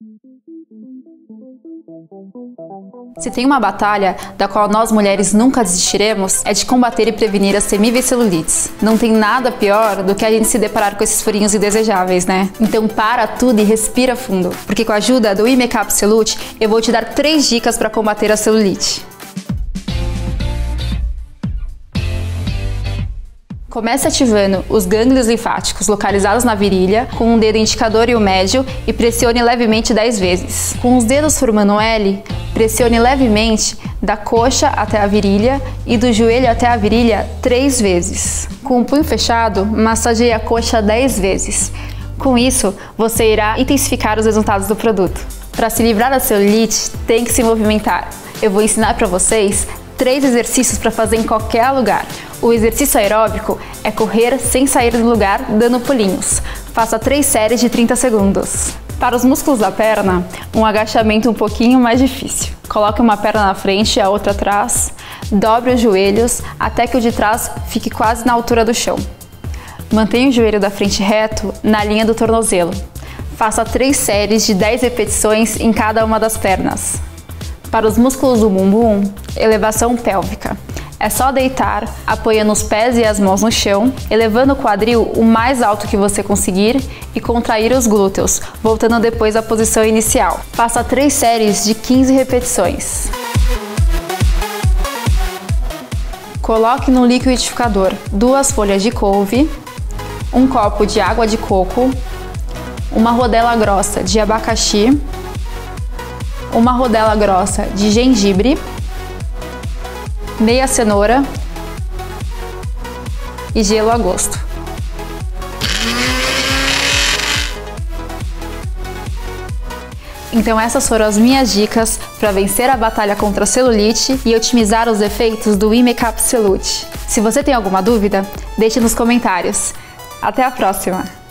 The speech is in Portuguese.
Se tem uma batalha da qual nós mulheres nunca desistiremos, é de combater e prevenir as temíveis celulites. Não tem nada pior do que a gente se deparar com esses furinhos indesejáveis, né? Então para tudo e respira fundo, porque com a ajuda do Imakeup Celute, eu vou te dar 3 dicas para combater a celulite. Comece ativando os gânglios linfáticos localizados na virilha com o dedo indicador e o médio e pressione levemente 10 vezes. Com os dedos formando um L, pressione levemente da coxa até a virilha e do joelho até a virilha 3 vezes. Com o punho fechado, massageie a coxa 10 vezes. Com isso, você irá intensificar os resultados do produto. Para se livrar da celulite, tem que se movimentar. Eu vou ensinar para vocês 3 exercícios para fazer em qualquer lugar. O exercício aeróbico é correr sem sair do lugar, dando pulinhos. Faça 3 séries de 30 segundos. Para os músculos da perna, um agachamento um pouquinho mais difícil. Coloque uma perna na frente e a outra atrás. Dobre os joelhos até que o de trás fique quase na altura do chão. Mantenha o joelho da frente reto na linha do tornozelo. Faça 3 séries de 10 repetições em cada uma das pernas. Para os músculos do bumbum, elevação pélvica. É só deitar, apoiando os pés e as mãos no chão, elevando o quadril o mais alto que você conseguir e contrair os glúteos, voltando depois à posição inicial. Faça 3 séries de 15 repetições. Coloque no liquidificador 2 folhas de couve, 1 copo de água de coco, uma rodela grossa de abacaxi, uma rodela grossa de gengibre, meia cenoura e gelo a gosto. Então essas foram as minhas dicas para vencer a batalha contra a celulite e otimizar os efeitos do Imakeup Celute. Se você tem alguma dúvida, deixe nos comentários. Até a próxima!